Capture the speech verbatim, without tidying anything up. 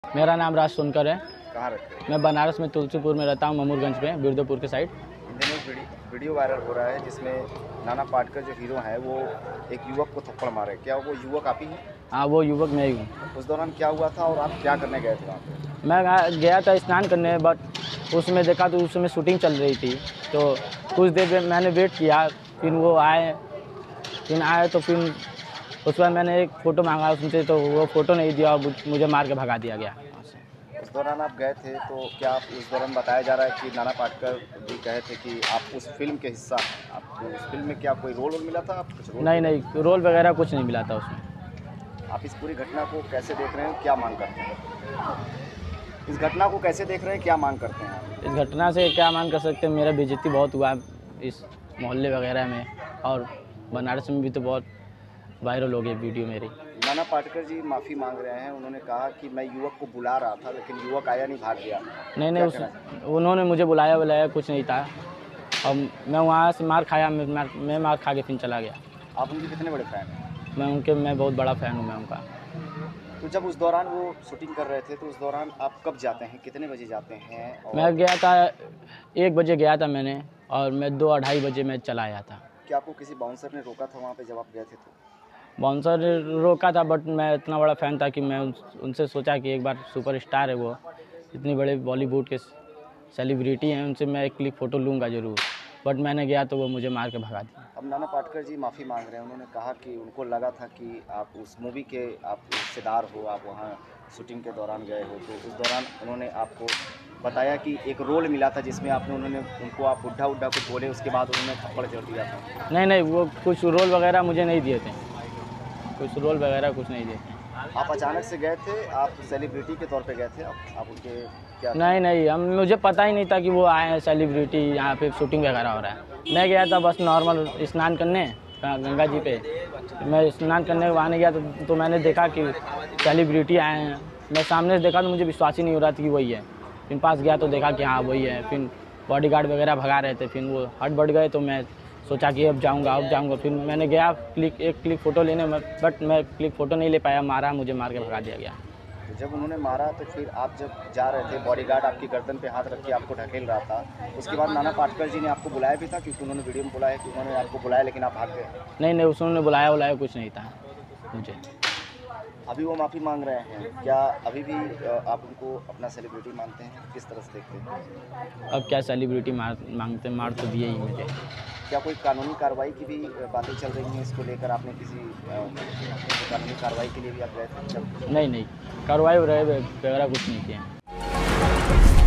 मेरा नाम राज सोनकर है। कहाँ रहते हैं? मैं बनारस में तुलसीपुर में रहता हूँ, ममूरगंज पे, बिरदोपुर के साइड। इन दिनों एक वीडियो वीडियो वायरल हो रहा है जिसमें नाना पाटेकर जो हीरो है वो एक युवक को थप्पड़ मारे। क्या वो युवक आप ही हैं? हाँ, वो युवक मैं ही हूँ। उस दौरान क्या हुआ था और आप क्या करने गए थे वहाँ पे? मैं गया था स्नान करने, बट उसमें देखा तो उसमें शूटिंग चल रही थी, तो कुछ देर मैंने वेट किया, फिर वो आए फिर आए तो फिर उसके बाद मैंने एक फ़ोटो मांगा उनसे, तो वो फ़ोटो नहीं दिया और मुझे मार के भगा दिया गया। उस दौरान आप गए थे तो क्या आप उस दौरान बताया जा रहा है कि नाना पाटेकर जी कहे थे कि आप उस फिल्म के हिस्सा हैं, आपको उस फिल्म में क्या कोई रोल मिला था? आप कुछ रोल? नहीं नहीं, रोल वगैरह कुछ नहीं मिला था उसमें। आप इस पूरी घटना को कैसे देख रहे हैं, क्या मांग करते हैं? इस घटना को कैसे देख रहे हैं, क्या मांग करते हैं आप? इस घटना से क्या मांग कर सकते हैं, मेरा बेइज्जती बहुत हुआ इस मोहल्ले वगैरह में, और बनारस में भी तो बहुत वायरल हो गई वीडियो मेरी। नाना पाटेकर जी माफ़ी मांग रहे हैं। उन्होंने कहा कि मैं युवक को बुला रहा था लेकिन युवक आया नहीं, भाग गया। नहीं नहीं, उस उन्होंने मुझे बुलाया बुलाया कुछ नहीं था, और मैं वहाँ से मार खाया, मैं मार, मैं मार खा के फिर चला गया। आप उनके कितने बड़े फ़ैन हैं? मैं उनके मैं बहुत बड़ा फ़ैन हूँ मैं उनका। तो जब उस दौरान वो शूटिंग कर रहे थे तो उस दौरान आप कब जाते हैं, कितने बजे जाते हैं? और मैं गया था एक बजे गया था मैंने, और मैं दो अढ़ाई बजे मैं चला आया था। क्या आपको किसी बाउंसर ने रोका था वहाँ पे जब आप गए थे तो? बाउंसर रोका था, बट मैं इतना बड़ा फ़ैन था कि मैं उनसे सोचा कि एक बार सुपरस्टार है वो, इतनी बड़े बॉलीवुड के सेलिब्रिटी हैं, उनसे मैं एक क्लिक फ़ोटो लूँगा ज़रूर, बट मैंने गया तो वो मुझे मार के भगा दिया। अब नाना पाटेकर जी माफ़ी मांग रहे हैं। उन्होंने कहा कि उनको लगा था कि आप उस मूवी के आप हिस्सेदार हो, आप वहाँ शूटिंग के दौरान गए हो, तो उस दौरान उन्होंने आपको बताया कि एक रोल मिला था जिसमें आपने उन्होंने उनको आप बुढ़ा उड्ढा कुछ बोले, उसके बाद उन्होंने थप्पड़ जड़ दिया था। नहीं नहीं, वो कुछ रोल वगैरह मुझे नहीं दिए थे, कुछ रोल वगैरह कुछ नहीं दिए थे। आप अचानक से गए थे, आप सेलिब्रिटी के तौर पे गए थे, आप, आप उनके क्या? नहीं नहीं, हम मुझे पता ही नहीं था कि वो आए हैं सेलिब्रिटी, यहाँ पे शूटिंग वगैरह हो रहा है। मैं गया था बस नॉर्मल स्नान करने गंगा जी पे, मैं स्नान करने आने गया तो, तो मैंने देखा कि सेलिब्रिटी आए हैं। मैं सामने से देखा तो मुझे विश्वास ही नहीं हो रहा था कि वही है। फिर पास गया तो देखा कि हाँ वही है। फिर बॉडीगार्ड वगैरह भगा रहे थे, फिर वो हट बढ़ गए, तो मैं सोचा कि अब जाऊंगा अब जाऊंगा फिर मैंने गया क्लिक एक क्लिक फ़ोटो लेने में, बट मैं क्लिक फ़ोटो नहीं ले पाया, मारा, मुझे मार के भगा दिया गया। तो जब उन्होंने मारा तो फिर आप जब जा रहे थे, बॉडीगार्ड आपकी गर्दन पे हाथ रख के आपको ढकेल रहा था, उसके बाद नाना पाटेकर जी ने आपको बुलाया भी था? क्योंकि उन्होंने वीडियो में बोला है कि उन्होंने आपको बुलाया लेकिन आप भाग गए। नहीं नहीं, उन्होंने बुलाया बुलाया कुछ नहीं था मुझे। अभी वो माफ़ी मांग रहे हैं, क्या अभी भी आप उनको अपना सेलिब्रिटी मानते हैं? किस तरह से देखते हैं? अब क्या सेलिब्रिटी मार मांगते, मार तो दिए ही मुझे। क्या कोई कानूनी कार्रवाई की भी बातें चल रही हैं इसको लेकर? आपने किसी कानूनी कार्रवाई के लिए भी आप गए थे? नहीं नहीं, कार्रवाई वगैरह कुछ नहीं किए।